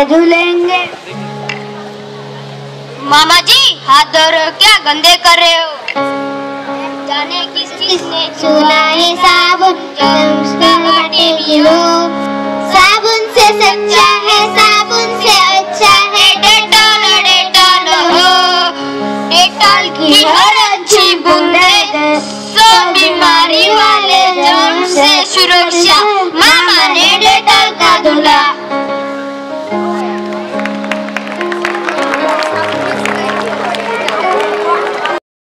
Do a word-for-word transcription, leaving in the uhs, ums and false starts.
से धुलेंगे। मामा जी हाथ धो रहे हो क्या, गंदे कर रहे हो? जाने किस किसने चुना है साबुन, उसका बाटे भी लो। साबुन से सच्चा है, साबुन से अच्छा है डेटॉल, डेटॉल हो। डेटॉल की हर अच्छी बूंदे सब बीमारी वाले जर्म से सुरक्षा